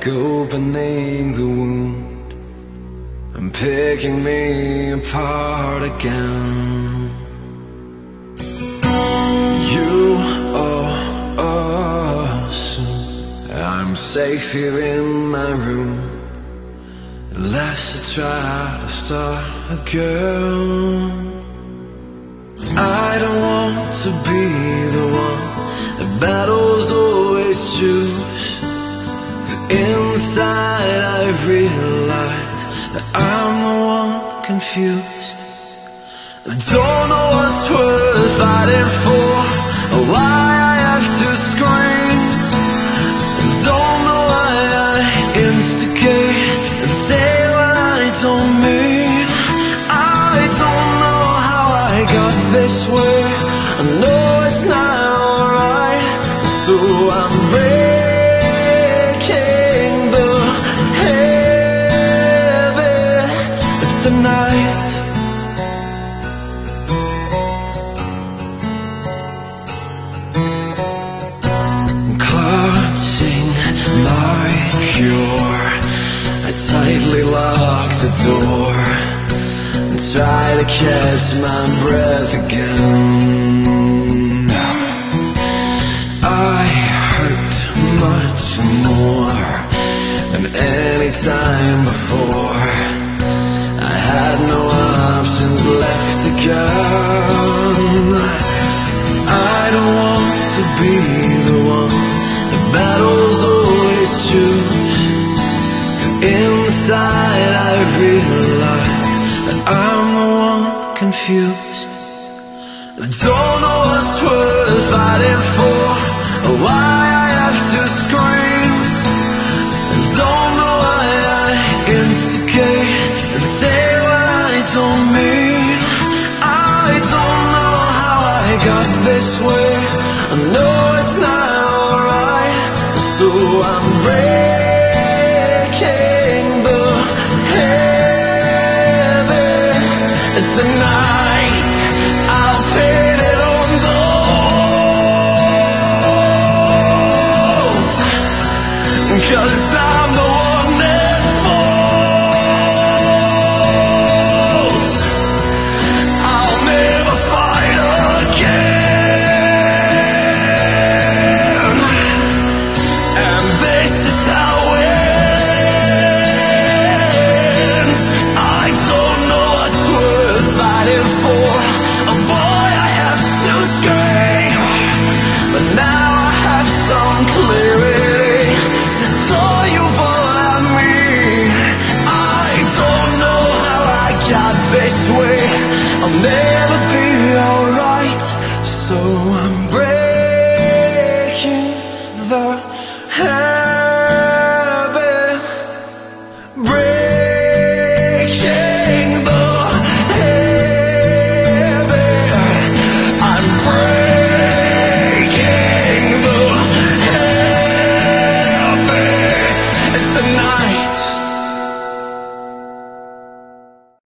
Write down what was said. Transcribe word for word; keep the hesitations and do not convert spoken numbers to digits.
opening the wound and picking me apart again. You are awesome. I'm safe here in my room, unless I try to start again. I don't want to be the one that battles always choose, 'cause inside I realize that I'm the one confused. I don't know what's worth fighting for, or why I have to scream. I don't know why I instigate and say what I don't mean. I don't know how I got this way. I know it's not alright, so I'm breaking the habit tonight. Clutching my cure, I tightly lock the door and try to catch my breath again. I hurt much more than any time before. I had no options left again. I don't want to be the one that battles always choose, 'cause inside I realize that I'm the one confused. I don't know what's worth fighting for, or why I have to scream. I don't know why I instigate and say what I don't mean. I don't know how I got this way. I know it's not alright, so I'm breaking the habit. It's the night.